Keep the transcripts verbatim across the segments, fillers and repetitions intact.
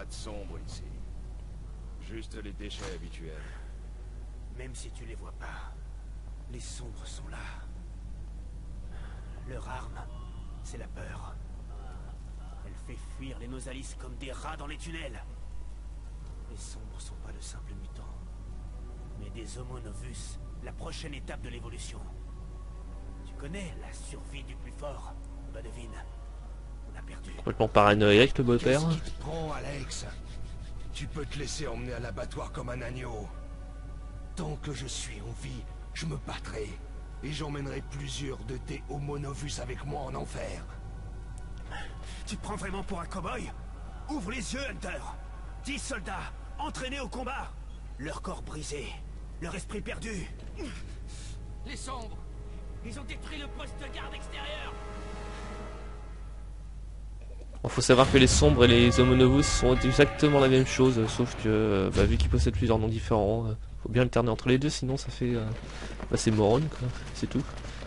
Pas de sombre ici. Juste les déchets habituels. Même si tu les vois pas, les sombres sont là. Leur arme, c'est la peur. Elle fait fuir les Nosalis comme des rats dans les tunnels. Les sombres sont pas de simples mutants, mais des Homo novus, la prochaine étape de l'évolution. Tu connais la survie du plus fort? Bah devine, on a perdu. Complètement paranoïaque le beau-père. Qu'est-ce qui te prend, Alex? Tu peux te laisser emmener à l'abattoir comme un agneau. Tant que je suis en vie, je me battrai. Et j'emmènerai plusieurs de tes Homo novus avec moi en enfer. Tu te prends vraiment pour un cow-boy? Ouvre les yeux, Hunter. Dix soldats, entraînés au combat. Leur corps brisé, leur esprit perdu. Les sombres, ils ont détruit le poste de garde extérieur. Il faut savoir que les sombres et les Homo novus sont exactement la même chose, sauf que bah, vu qu'ils possèdent plusieurs noms différents, euh, faut bien alterner entre les deux, sinon ça fait... Euh, bah, c'est moron, quoi, c'est tout.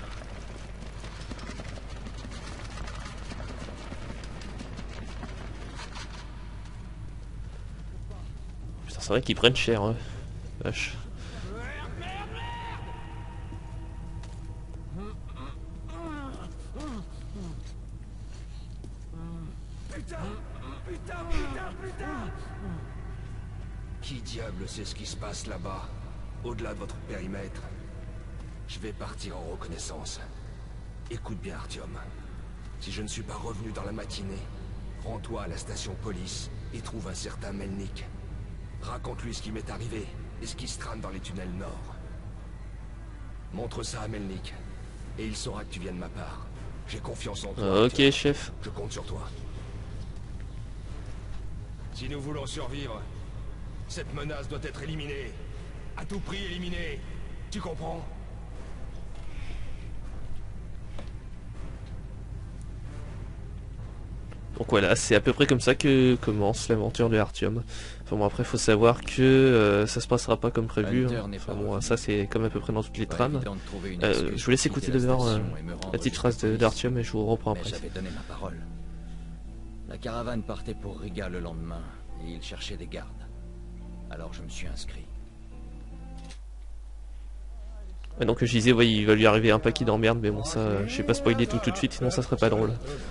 Putain, c'est vrai qu'ils prennent cher, hein. Vache. Qui diable sait ce qui se passe là-bas, au-delà de votre périmètre? Je vais partir en reconnaissance. Écoute bien, Artyom. Si je ne suis pas revenu dans la matinée, rends-toi à la station police et trouve un certain Melnik. Raconte-lui ce qui m'est arrivé et ce qui se trame dans les tunnels nord. Montre ça à Melnik, et il saura que tu viens de ma part. J'ai confiance en toi. Euh, ok, Artyom. chef. Je compte sur toi. Si nous voulons survivre, cette menace doit être éliminée. À tout prix éliminée. Tu comprends? Donc voilà, c'est à peu près comme ça que commence l'aventure de Artyom. Enfin bon, après faut savoir que euh, ça se passera pas comme prévu. Hein. Enfin bon, ça c'est comme à peu près dans toutes les trames. Euh, je vous laisse écouter d'abord euh, la petite phrase d'Artyom et je vous reprends après. J'avais donné ma parole. La caravane partait pour Riga le lendemain et il cherchait des gardes. Alors je me suis inscrit. Ouais, donc je disais, ouais, il va lui arriver un paquet d'emmerdes, mais bon ça, euh, je sais pas spoiler tout tout de suite, sinon ça serait pas drôle.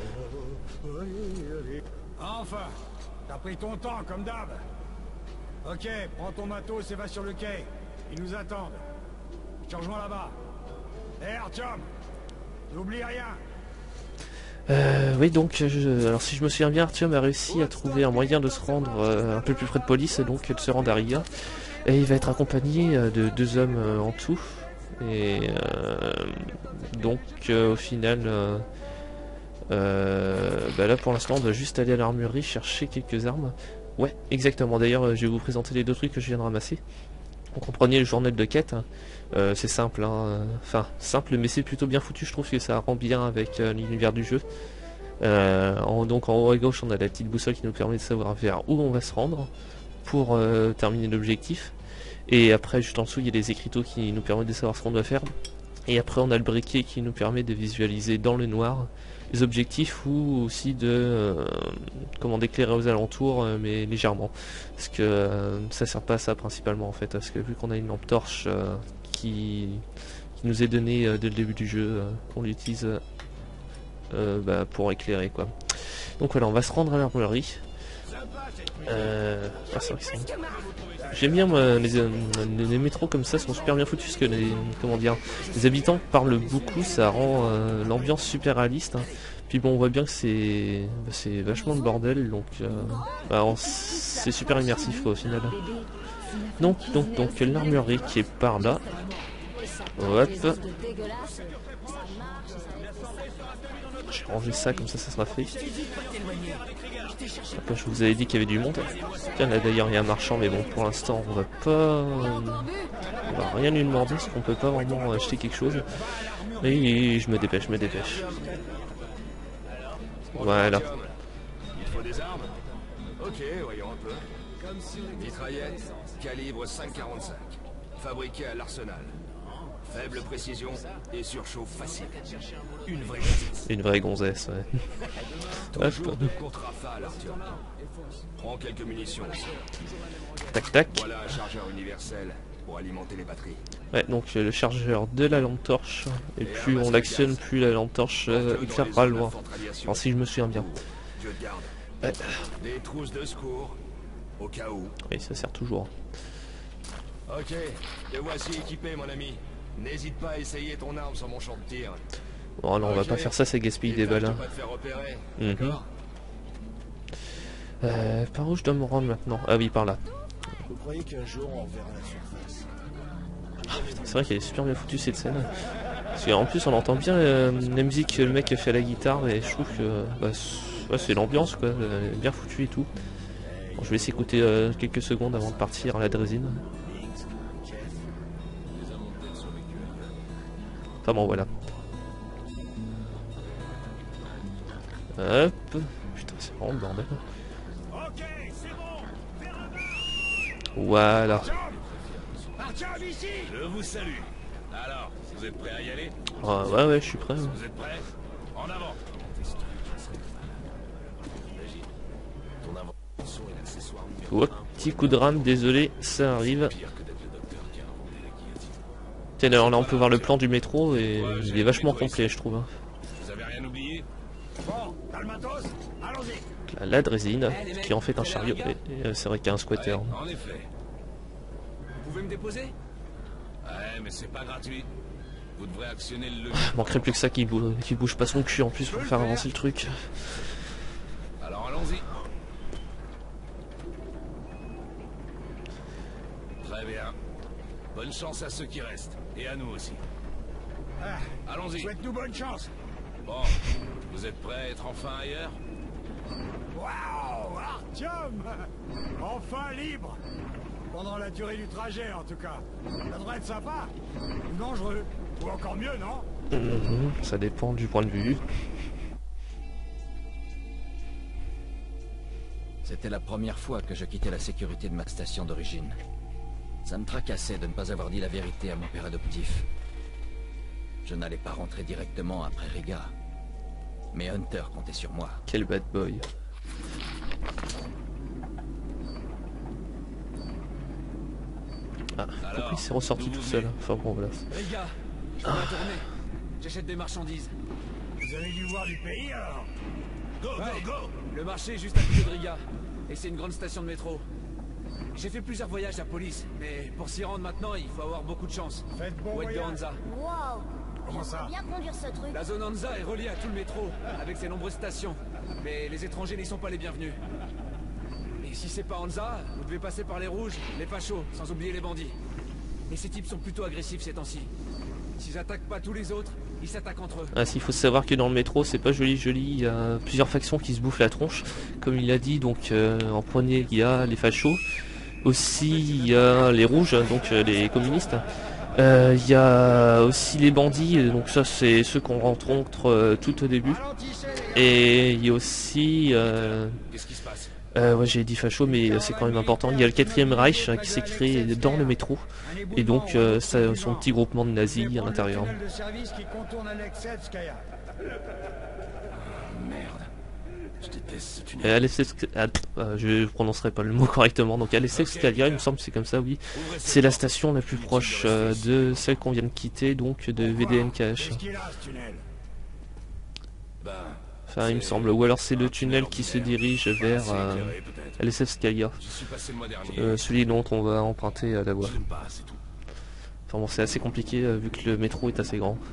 Enfin, t'as pris ton temps comme d'hab. Ok, prends ton matos et va sur le quai. Ils nous attendent. Je te rejoins là-bas. Hé Artyom, n'oublie rien. Euh, oui, donc, je, alors si je me souviens bien, Artyom a réussi à trouver un moyen de se rendre euh, un peu plus près de police, donc de se rendre à Riga. Et il va être accompagné euh, de deux hommes euh, en tout. Et euh, donc, euh, au final, euh, euh, bah là pour l'instant, on doit juste aller à l'armurerie chercher quelques armes. Ouais, exactement. D'ailleurs, je vais vous présenter les deux trucs que je viens de ramasser. Donc, en premier, le journal de quête. Euh, c'est simple, hein. Enfin simple, mais c'est plutôt bien foutu. Je trouve que ça rend bien avec euh, l'univers du jeu. Euh, en, donc en haut à gauche, on a la petite boussole qui nous permet de savoir vers où on va se rendre pour euh, terminer l'objectif. Et après, juste en dessous, il y a des écriteaux qui nous permettent de savoir ce qu'on doit faire. Et après, on a le briquet qui nous permet de visualiser dans le noir les objectifs ou aussi de euh, comment d'éclairer aux alentours, euh, mais légèrement. Parce que euh, ça sert pas à ça principalement en fait. Parce que vu qu'on a une lampe torche euh, qui, qui nous est donnée euh, dès le début du jeu, euh, on l'utilise euh, bah, pour éclairer quoi. Donc voilà, on va se rendre à l'armurerie. Euh... Ah, c'est vrai que c'est... J'aime bien moi, les, euh, les métros comme ça sont super bien foutus parce que les, comment dire, les habitants parlent beaucoup, ça rend euh, l'ambiance super réaliste. Hein. Puis bon, on voit bien que c'est c'est vachement de bordel, donc euh, bah, c'est super immersif quoi, au final. Donc donc donc l'armurerie qui est par là. Hop. J'ai rangé ça comme ça, ça sera fait. Comme je vous avais dit qu'il y avait du monde. Tiens, là d'ailleurs il y a un marchand, mais bon pour l'instant on va pas, on va rien lui demander parce qu'on peut pas vraiment acheter quelque chose. Et je me dépêche, je me dépêche. Voilà. Il faut des armes? Ok, voyons un peu. Mitraillette, calibre cinq quarante-cinq, fabriquée à l'arsenal. Faible précision et surchauffe facile. Une vraie gonzesse. Une vraie gonzesse, ouais. Toujours Hop. de courtes rafales, Artyom. Prends quelques munitions. Tac tac. Voilà un chargeur universel pour alimenter les batteries. Ouais, donc euh, le chargeur de la lampe torche. Et plus on l'actionne, plus la lampe torche euh, Porte-le dans les éclairera zones loin. d'infanterisation. Alors si je me souviens bien. Dieu de garde. Ouais. Des trousses de secours, au cas où. Oui, ça sert toujours. Ok, te voici équipé, mon ami. N'hésite pas à essayer ton arme sur mon champ de tir. Bon, non, on va Ok. pas faire ça, c'est gaspiller des Et balles. tâche hein. de pas te faire repérer, Mhm. d'accord? Euh, par où je dois me rendre maintenant? Ah oui, par là. Vous croyez qu'un jour on verra la surface? C'est vrai qu'elle est super bien foutue cette scène. Parce qu'en plus on entend bien euh, la musique que le mec fait à la guitare et je trouve que bah, c'est ouais, c'est l'ambiance quoi, elle est bien foutue et tout. Bon, je vais essayer d'écouter euh, quelques secondes avant de partir à la drésine. Enfin bon voilà. Hop. Putain c'est vraiment le bordel. Ok, c'est bon. Vers le bas. Voilà. Artyom, ici. Je vous salue. Alors, vous êtes prêts à y aller? Ah, ouais ouais je suis prêt. Vous êtes prêts? En avant. Ton invention est l'accessoire numéro Oh, petit coup de rame, désolé, ça arrive. Pire que d'être le docteur qui a inventé la guillotine. Tiens, alors là on peut voir le plan du métro et il est vachement complet je trouve. hein. Vous avez rien oublié? Bon, t'as le matos? Allons-y. La, la drésine, qui est en fait un chariot. Et, et, euh, c'est vrai qu'il y a un squatter. Ouais, en effet. Vous pouvez me déposer? Ouais, mais c'est pas gratuit. Vous devrez actionner le levier. Il manquerait plus que ça qui bouge, qui bouge pas son cul en plus pour faire avancer le truc. Alors allons-y. Très bien. Bonne chance à ceux qui restent. Et à nous aussi. Allons-y. Souhaite-nous bonne chance. Bon, vous êtes prêts à être enfin ailleurs? Waouh, Artyom! Enfin libre! Pendant la durée du trajet, en tout cas. Ça devrait être sympa. Ou dangereux. Ou encore mieux, non? Mhm, ça dépend du point de vue. C'était la première fois que je quittais la sécurité de ma station d'origine. Ça me tracassait de ne pas avoir dit la vérité à mon père adoptif. Je n'allais pas rentrer directement après Riga. Mais Hunter comptait sur moi. Quel bad boy. Ah, pourquoi il s'est ressorti tout seul? Enfin bon voilà. Les gars, je dois tourner. J'achète des marchandises. Vous avez dû voir du pays, alors? Go, Ouais, go, go! le marché est juste à côté de Riga. Et c'est une grande station de métro. J'ai fait plusieurs voyages à Police, mais pour s'y rendre maintenant, il faut avoir beaucoup de chance. Faites bon Ou être de voyage. Hansa. Wow. Comment ça? Bien conduire ce truc. La zone Hansa est reliée à tout le métro, avec ses nombreuses stations. Mais les étrangers n'y sont pas les bienvenus. Et si c'est pas Hansa, vous devez passer par les rouges, les fachos, sans oublier les bandits. Et ces types sont plutôt agressifs ces temps-ci. S'ils attaquent pas tous les autres, ils s'attaquent entre eux. Ah, s'il faut savoir que dans le métro c'est pas joli joli, il y a plusieurs factions qui se bouffent la tronche. Comme il a dit, donc euh, en premier il y a les fachos. Aussi il y a les rouges, donc euh, les communistes. Euh, Il y a aussi les bandits, donc ça c'est ceux qu'on rencontre euh, tout au début. Et il y a aussi... Euh, Qu'est-ce qui se passe? euh, ouais, j'ai dit facho mais c'est quand même important. Il y a le quatrième Reich hein, qui s'est créé dans le métro. Et donc euh, ça, son petit groupement de nazis à l'intérieur. de service qui contourne Alexeyevskaya. Merde. Je déteste ce Et tunnel. Alexeyevsk- ah, euh, je prononcerai pas le mot correctement. Donc Alexeyevskaya, il me semble que c'est comme ça, oui. C'est la station la plus proche euh, de celle qu'on vient de quitter, donc de V D N K H. Qu'est-ce qu'il a, ce tunnel? Ben, Enfin, il me semble. Ou alors c'est le tunnel qui se dirige vers euh, Éclairé, peut-être. Alexeyevskaya, J'y suis passé le mois dernier. euh, celui dont on va emprunter euh, la voie. Je l'aime pas, c'est tout. Enfin bon, c'est assez compliqué euh, vu que le métro est assez grand.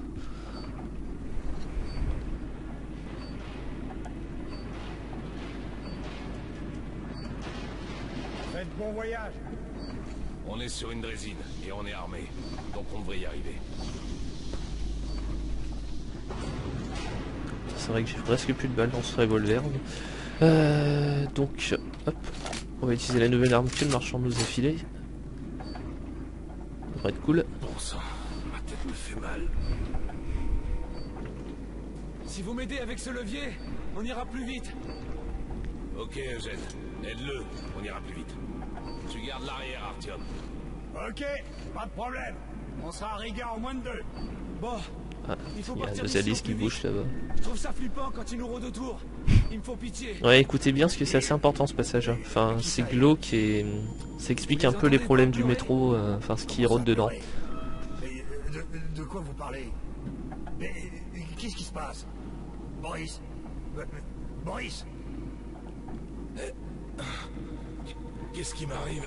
Faites bon voyage. On est sur une drésine et on est armé. Donc on devrait y arriver. C'est vrai que j'ai presque plus de balles dans ce revolver. Euh, donc, hop, on va utiliser la nouvelle arme que le marchand nous a filée. Ça devrait être cool. bon sang, ma tête me fait mal. Si vous m'aidez avec ce levier, on ira plus vite. Ok, Eugène. Aide-le. On ira plus vite. Tu gardes l'arrière, Artyom. Ok, pas de problème. On sera à Riga en moins de deux. Bon, Ah, il faut il y a partir deux d'ici au hélices qui plus bougent vite. là-bas. Je trouve ça flippant quand ils nous rôdent autour. Ils me font pitié. Ouais, écoutez bien, parce que c'est assez important ce passage. Enfin, c'est glauque et ça explique un peu les problèmes du métro, euh, enfin ce qui rôde dedans. Mais euh, de, de quoi vous parlez? Mais euh, qu'est-ce qui se passe? Boris Euh, euh, Boris Qu'est-ce qui m'arrive?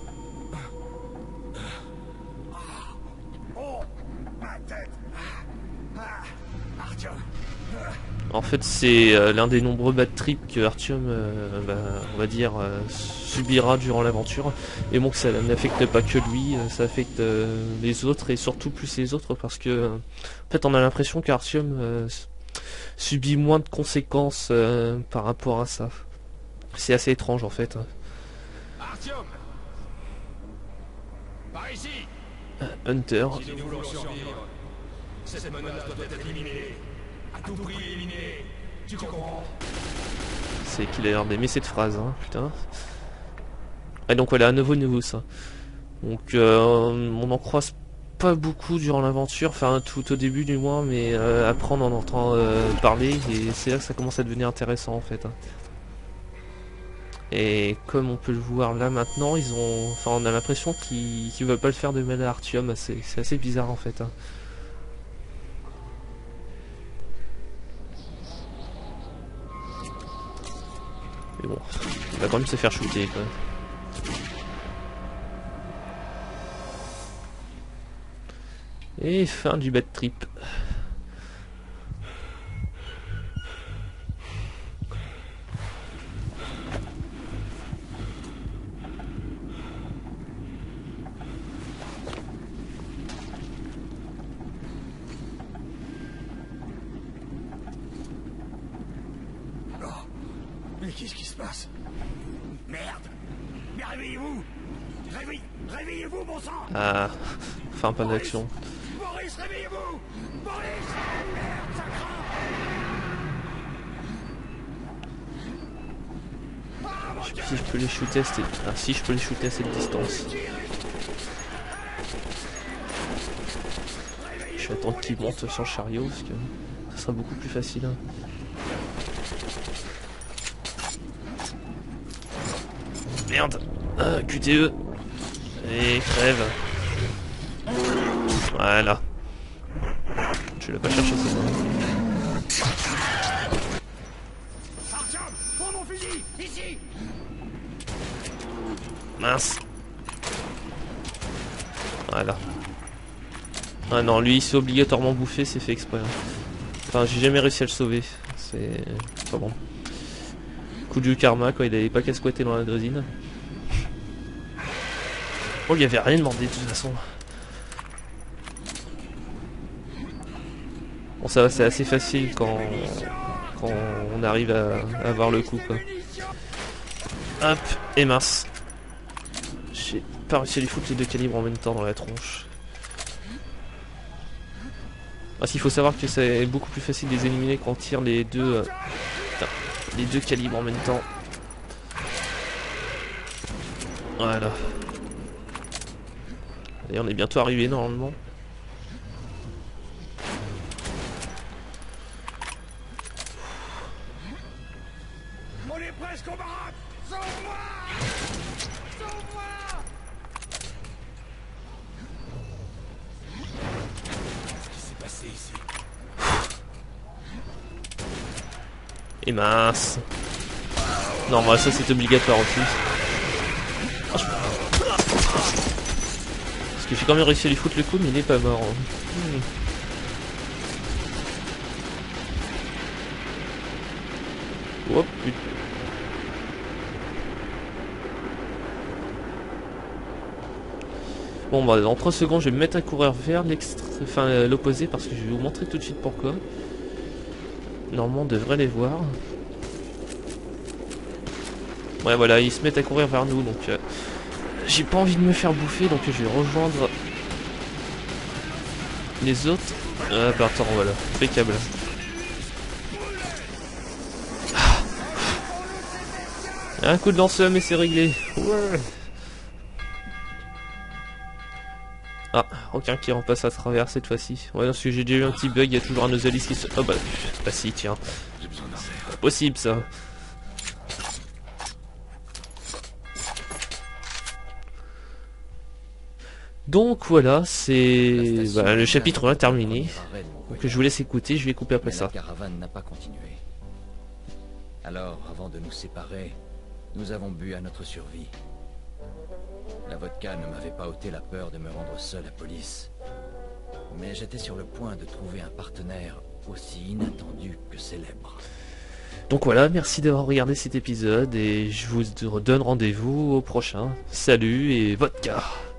Oh ma tête. Ah, Artyom. En fait, c'est euh, l'un des nombreux bad trips que Artyom, euh, bah, on va dire, euh, subira durant l'aventure. Et bon, que ça n'affecte pas que lui, euh, ça affecte euh, les autres, et surtout plus les autres, parce que, euh, en fait, on a l'impression qu'Artyom euh, subit moins de conséquences euh, par rapport à ça. C'est assez étrange, en fait. Artyom! Par ici! Hunter. Si nous voulons survivre, cette menace doit être éliminée. À tout prix éliminée. Tu comprends? C'est qu'il a l'air d'aimer cette phrase, hein, putain. Et donc voilà, à nouveau nouveau ça. Donc euh, on en croise pas beaucoup durant l'aventure, enfin tout au début du moins, mais euh, après on en entend euh, parler et c'est là que ça commence à devenir intéressant en fait. Et comme on peut le voir là maintenant, ils ont, enfin on a l'impression qu'ils qu'ils veulent pas le faire de mal à Artyom, c'est c'est assez bizarre en fait. Hein. Mais bon, il va quand même se faire shooter quoi. Et fin du bad trip. Mais qu'est-ce qui se passe? Merde. Mais réveillez-vous. Réveille... Réveillez-vous, bon sang. Ah, fin pas d'action. Boris, réveillez-vous. Boris. Merde, ça craint. Je sais plus si je peux les shooter à cette... Ah si, je peux les shooter à cette distance. Je vais attendre qu'ils montent sur le chariot parce que ça sera beaucoup plus facile. Hein. Merde, ah, Q T E. Et crève. Voilà. Je l'ai pas cherché ça. Artyom, prends mon fusil. Ici. Mince. Voilà. Ah non, lui il s'est obligatoirement bouffé, c'est fait exprès. Enfin, j'ai jamais réussi à le sauver. C'est pas bon. Coup du karma, quoi, il avait pas qu'à squatter dans la drésine. Oh, il y avait rien demandé de toute façon. Bon, ça va, c'est assez facile quand, quand on arrive à, à avoir le coup, quoi. Hop, et mince. J'ai pas réussi à lui foutre les deux calibres en même temps dans la tronche. Parce qu'il faut savoir que c'est beaucoup plus facile de les éliminer quand on tire les deux, euh, putain, les deux calibres en même temps. Voilà. Et on est bientôt arrivé normalement. On est presque au baraque. Sauve-moi. Sauve-moi. Qu'est-ce qui s'est passé ici? Et mince. Non, bah ça c'est obligatoire aussi. Parce que j'ai quand même réussi à lui foutre le coup, mais il est pas mort. Hmm. Oh putain. Bon bah dans trois secondes je vais me mettre à courir vers l'extrême, enfin euh, l'opposé, parce que je vais vous montrer tout de suite pourquoi. Normalement on devrait les voir. Ouais voilà, ils se mettent à courir vers nous, donc euh, j'ai pas envie de me faire bouffer, donc je vais rejoindre les autres. Ah bah attends, voilà, impeccable. Un coup de lance-flamme et c'est réglé. Ouais. Ah, aucun qui repasse à travers cette fois-ci. Ouais, parce que j'ai déjà eu un petit bug, il y a toujours un Nosalis qui se... Oh bah, bah si, tiens. J'ai besoin d'un verre. Pas possible ça. Donc voilà, c'est bah, le chapitre un terminé. Donc je vous laisse écouter, je vais couper après Mais ça. la caravane n'a pas continué. Alors, avant de nous séparer, nous avons bu à notre survie. La vodka ne m'avait pas ôté la peur de me rendre seul à police. Mais j'étais sur le point de trouver un partenaire aussi inattendu que célèbre. Donc voilà, merci d'avoir regardé cet épisode et je vous donne rendez-vous au prochain. Salut et vodka!